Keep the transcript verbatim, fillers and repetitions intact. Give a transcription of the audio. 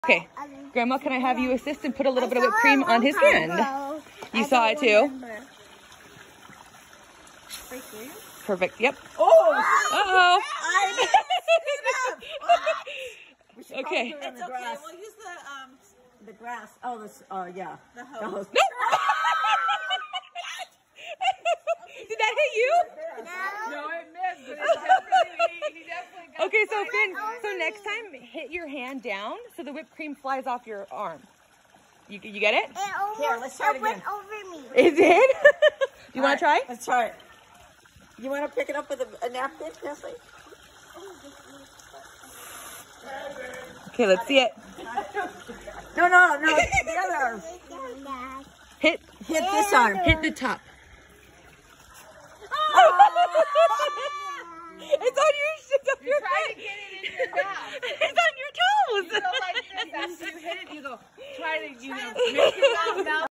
Okay, Grandma, can I have you assist and put a little bit of whipped cream on his hand? You saw it too? Perfect, yep. Oh! Uh-oh. Okay. It's okay, we'll use the, um, the grass. Oh, this, uh, yeah. The hose. The hose. No! Did that hit you? No, it missed, but it definitely, he definitely got Okay, so Finn, so next time, hit your hand down so the whipped cream flies off your arm. You, you get it? It almost Here, let's try it went again. over me. It did? Do you want to try? Let's try it. You want to pick it up with a, a napkin, Nestle? Okay, let's see it. No, no, no, the other arm. Hit, Hit this arm. hit the top. Oh. It's on your, it's on your try head. to get it in your mouth. It's on your toes. You go like this, after you hit it, you go, try to, you know, make your mouth mouth.